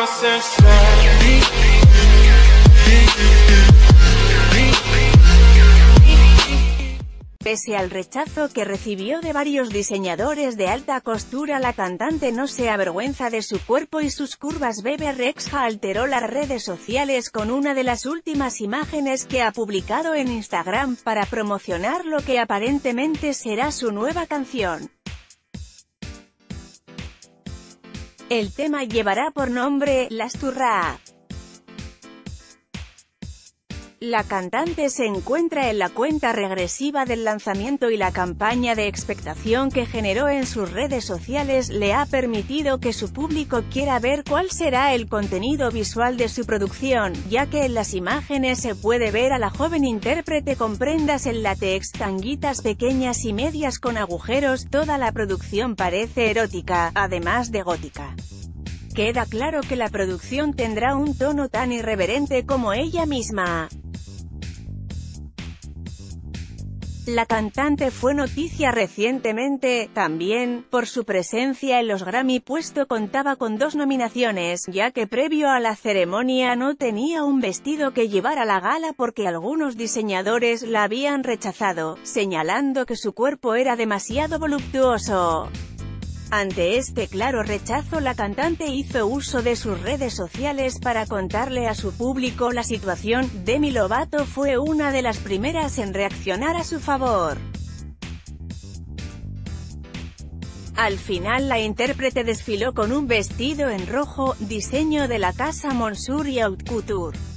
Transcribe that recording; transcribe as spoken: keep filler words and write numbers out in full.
Pese al rechazo que recibió de varios diseñadores de alta costura, la cantante no se avergüenza de su cuerpo y sus curvas. Bebe Rexha alteró las redes sociales con una de las últimas imágenes que ha publicado en Instagram para promocionar lo que aparentemente será su nueva canción. El tema llevará por nombre Lasturra. La cantante se encuentra en la cuenta regresiva del lanzamiento y la campaña de expectación que generó en sus redes sociales le ha permitido que su público quiera ver cuál será el contenido visual de su producción, ya que en las imágenes se puede ver a la joven intérprete con prendas en látex, tanguitas pequeñas y medias con agujeros. Toda la producción parece erótica, además de gótica. Queda claro que la producción tendrá un tono tan irreverente como ella misma. La cantante fue noticia recientemente, también, por su presencia en los Grammy, puesto contaba con dos nominaciones, ya que previo a la ceremonia no tenía un vestido que llevar a la gala porque algunos diseñadores la habían rechazado, señalando que su cuerpo era demasiado voluptuoso. Ante este claro rechazo, la cantante hizo uso de sus redes sociales para contarle a su público la situación. Demi Lovato fue una de las primeras en reaccionar a su favor. Al final, la intérprete desfiló con un vestido en rojo, diseño de la casa Monsieur y Haute Couture.